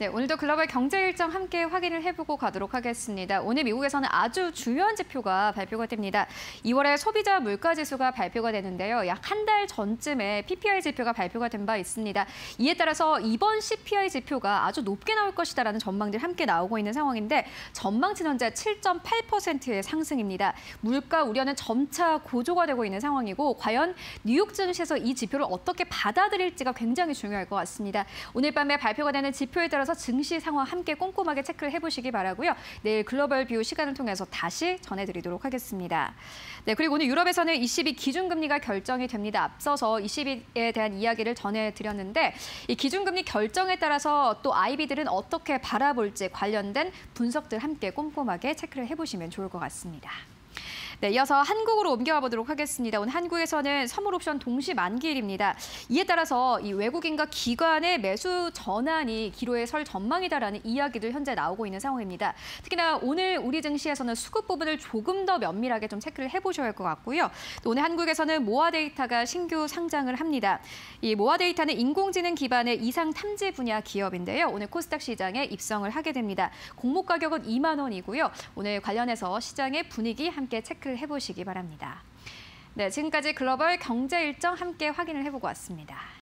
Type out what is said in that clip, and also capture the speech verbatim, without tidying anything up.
네, 오늘도 글로벌 경제 일정 함께 확인을 해보고 가도록 하겠습니다. 오늘 미국에서는 아주 중요한 지표가 발표가 됩니다. 이월에 소비자 물가지수가 발표가 되는데요. 약 한 달 전쯤에 피피아이 지표가 발표가 된 바 있습니다. 이에 따라서 이번 씨피아이 지표가 아주 높게 나올 것이다라는 전망들이 함께 나오고 있는 상황인데 전망치는 현재 칠 점 팔 퍼센트의 상승입니다. 물가 우려는 점차 고조가 되고 있는 상황이고 과연 뉴욕 증시에서 이 지표를 어떻게 받아들일지가 굉장히 중요할 것 같습니다. 오늘 밤에 발표가 되는 지표에 따라서 증시 상황 함께 꼼꼼하게 체크를 해보시기 바라고요. 내일 글로벌 뷰 시간을 통해서 다시 전해드리도록 하겠습니다. 네, 그리고 오늘 유럽에서는 이시비 기준금리가 결정이 됩니다. 앞서서 이시비에 대한 이야기를 전해드렸는데 이 기준금리 결정에 따라서 또 아이비들은 어떻게 바라볼지 관련된 분석들 함께 꼼꼼하게 체크를 해보시면 좋을 것 같습니다. 네, 이어서 한국으로 옮겨가 보도록 하겠습니다. 오늘 한국에서는 선물 옵션 동시 만기일입니다. 이에 따라서 이 외국인과 기관의 매수 전환이 기로에 설 전망이다라는 이야기도 현재 나오고 있는 상황입니다. 특히나 오늘 우리 증시에서는 수급 부분을 조금 더 면밀하게 좀 체크를 해보셔야 할 것 같고요. 또 오늘 한국에서는 모아 데이터가 신규 상장을 합니다. 이 모아 데이터는 인공지능 기반의 이상 탐지 분야 기업인데요. 오늘 코스닥 시장에 입성을 하게 됩니다. 공모 가격은 이만 원이고요. 오늘 관련해서 시장의 분위기 함께 체크를 해보시기 바랍니다. 네, 지금까지 글로벌 경제 일정 함께 확인을 해보고 왔습니다.